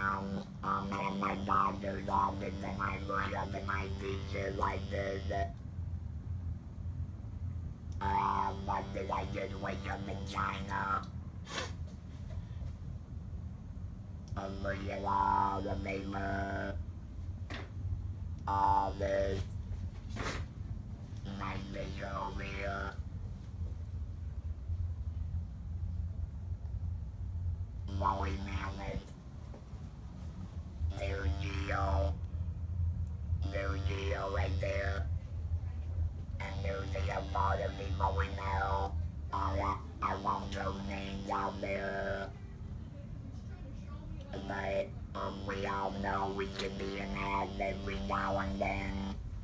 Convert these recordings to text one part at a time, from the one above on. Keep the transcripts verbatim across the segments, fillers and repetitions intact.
around. Um, and my doctor's office, and I look up and I see shit like this. Uh, but did I just wake up in China? Um, look at all the paper, all this nice picture over here. Molly Mammoth, New Geo, New Geo right there, and there's a lot of people we know. I, I won't throw names out there, but um, we all know we can be an ad every now and then.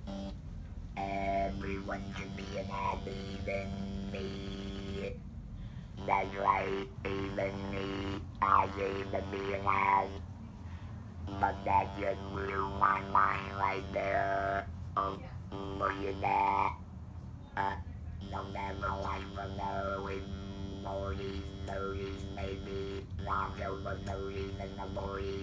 Everyone can be an ad, even me. That's right, even me. I even be an ad. But that just blew my mind right there. Oh, look at that. Uh, don't ever like from knowing movies, movies, maybe not over movies and the movies.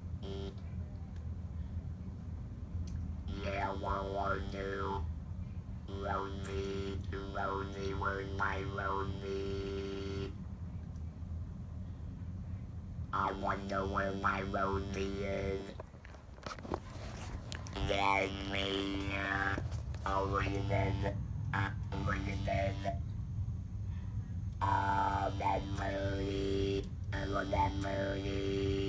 Yeah, World War Two. Rosie, Rosie, where's my Rosie? I wonder where my Rosie is. That's me. Uh, oh, look at this. Uh, look at this. Oh, that's Moody. I love that Moody.